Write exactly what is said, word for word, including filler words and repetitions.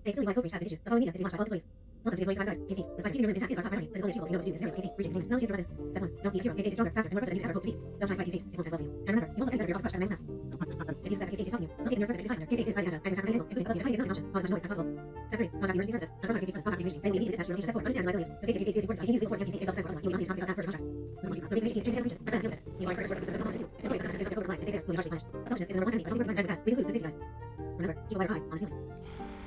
A silly white code breach has an issue. The following media is being watched by all employees. Welcome to the Employees Five Guide. K C. Despite keeping your business intact is our top priority. This is only achievable if you know what to do. This area of K C. Reaching achievement. Knowledge is your weapon. Step one. Don't be a hero. K C is stronger, faster, and more versatile than you could ever hope to be. Don't try to fight K C. It won't end well for you. And remember, you won't look any better if your boss crushed as a man class. If you suspect that K C is helping you, locate the nearest service that you can find there. K C is highly agile and can tackle any angle, including above you. Hiding is not an option. Cause as much noise as possible. Step three. Contact emergency services. Not contact K C plus contact immediately. Then we immediately dispatch your location. Step four. Understand the liabilities. The safety of K C is important to us. You can use legal force against K C in self-defense, otherwise you will not reach conflict without after production. The reach team is treated as breaches. But then deal with it. You are encouraged to work with the responsible to. Employees such as the code compliance to save theirs will be harshly punished. Assumptions is the number one enemy of helping you prevent that. We include the safety guide. Remember, keep a wider eye on the ceiling.